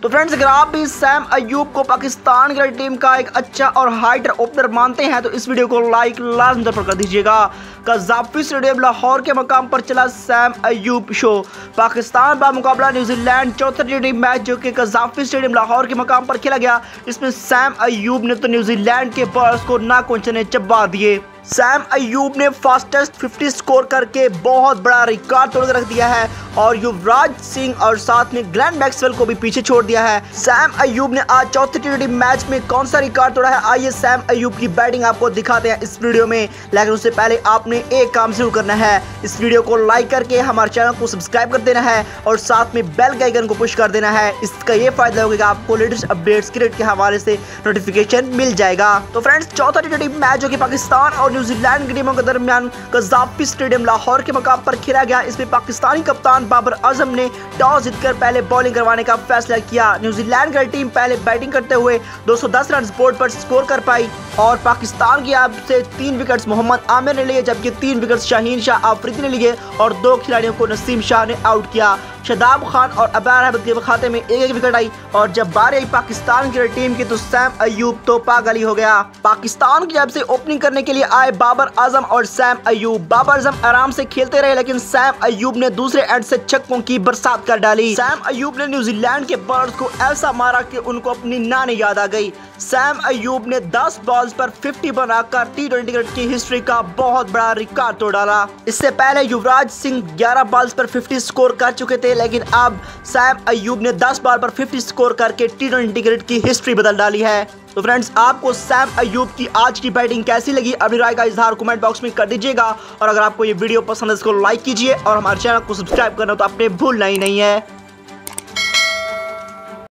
तो फ्रेंड्स, अगर आप भी सैम अयूब को पाकिस्तान क्रिकेट टीम का एक अच्छा और हाइटर ओपनर मानते हैं तो इस वीडियो को लाइक लाजमी पर कर दीजिएगा। कज़ाफ़ी स्टेडियम लाहौर के मकाम पर चला सैम अयूब शो। पाकिस्तान का मुकाबला न्यूजीलैंड चौथा टी मैच जो कि कज़ाफ़ी स्टेडियम लाहौर के मकाम पर खेला गया, इसमें सैम अयूब ने तो न्यूजीलैंड के बॉलर्स को नाकोचने चबा दिए। सैम अयूब ने फास्टेस्ट 50 स्कोर करके बहुत बड़ा रिकॉर्ड तोड़ कर रख दिया है और युवराज सिंह और साथ में ग्लेन मैक्सवेल को भी पीछे छोड़ दिया है। सैम अयूब ने आज चौथे टी मैच में कौन सा रिकॉर्ड तोड़ा है, आइए सैम अयूब की बैटिंग आपको दिखाते हैं इस वीडियो में। लेकिन उससे पहले आपने एक काम जरूर करना है, इस वीडियो को लाइक करके हमारे चैनल को सब्सक्राइब कर देना है और साथ में बेल के आइकन को पुश कर देना है। इसका ये फायदा होगा कि आपको लेटेस्ट अपडेट्स क्रिकेट के हवाले से नोटिफिकेशन मिल जाएगा। तो फ्रेंड्स, चौथा टी मैच जो कि पाकिस्तान और न्यूजीलैंड की टीमों के दरमियान कज़ाफ़ी स्टेडियम लाहौर के मकाम पर खेला गया, इसमें पाकिस्तानी कप्तान बाबर आजम ने टॉस जीतकर पहले बॉलिंग करवाने का फैसला किया। न्यूजीलैंड की टीम पहले बैटिंग करते हुए 210 रन बोर्ड पर स्कोर कर पाई और पाकिस्तान की ओर से 3 विकेट्स मोहम्मद आमिर ने लिए, जबकि 3 विकेट्स शाहीन शाह आफरीदी ने लिए और 2 खिलाड़ियों को नसीम शाह ने आउट किया। शादाब खान और अबार अहमद के खाते में एक विकेट आई और जब बारी आई पाकिस्तान की टीम की तो सैम अयूब तो पागल ही हो गया। पाकिस्तान की तरफ से ओपनिंग करने के लिए आए बाबर आजम और सैम अयूब। बाबर आजम आराम से खेलते रहे लेकिन सैम अयूब ने दूसरे एंड से छक्कों की बरसात कर डाली। सैम अयूब ने न्यूजीलैंड के बॉलर्स को ऐसा मारा कि उनको अपनी नानी याद आ गई। सैम अयूब ने 10 बॉल्स पर 50 बनाकर टी20 क्रिकेट की हिस्ट्री का बहुत बड़ा रिकॉर्ड तोड़ डाला। इससे पहले युवराज सिंह 11 बॉल्स पर 50 स्कोर कर चुके थे, लेकिन अब सैम अयूब ने 10 बॉल पर 50 स्कोर करके टी20 क्रिकेट की हिस्ट्री बदल डाली है। तो फ्रेंड्स, आपको सैम अयूब की आज की बैटिंग कैसी लगी, अपनी राय का इजहार कमेंट बॉक्स में कर दीजिएगा और अगर आपको ये वीडियो पसंद है इसको लाइक कीजिए और हमारे चैनल को सब्सक्राइब करना तो आपने भूलना ही नहीं है।